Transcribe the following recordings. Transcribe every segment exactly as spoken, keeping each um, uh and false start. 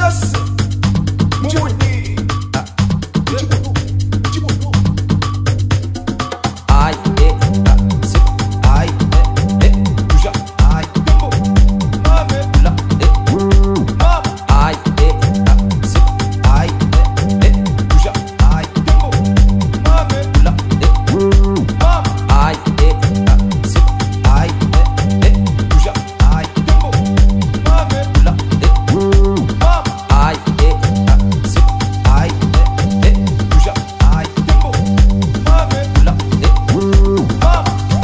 chance Muni ah, Chibono, Chibono Aïe, eh, ah, c'est aïe, eh, eh, touja, aïe, tembo Mame, la, eh, mama Aïe, eh, ah, c'est aïe, eh, eh, touja, aïe, tembo Mame, la, eh, mama Aïe, eh, ah, c'est aïe, eh, eh, touja, aïe, tembo Mame, la, eh, mama Aïe, eh, ah, c'est aïe, eh, eh, touja, aïe, tembo Mame, la, eh, mama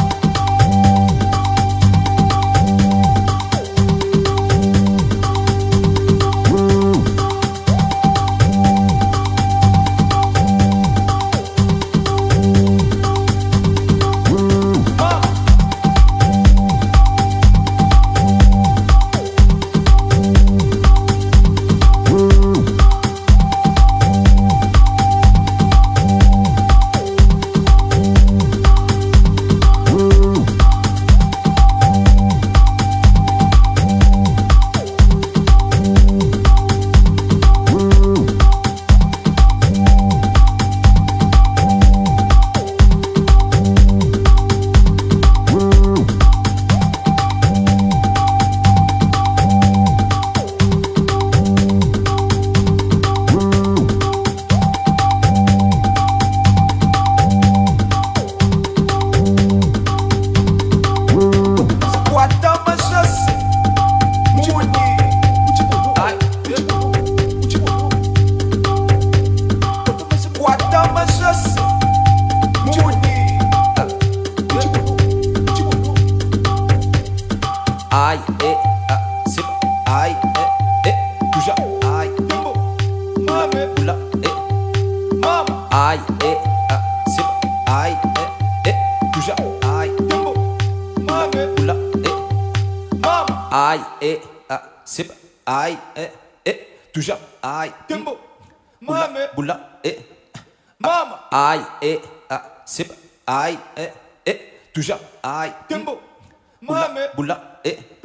Aïe, eh, ah, c'est aïe, eh, eh, touja, aïe, tembo Mame, la, eh, mama Aïe, eh, ah, c'est aïe, eh, eh, touja, aïe, tembo Mame, la, eh, mama Aïe, eh, ah, c'est aïe, eh, eh, touja, aïe, tembo Mame, la, eh, mama Aïe, eh, ah, c'est aïe, eh, eh, touja, aïe, tembo Mame, la, eh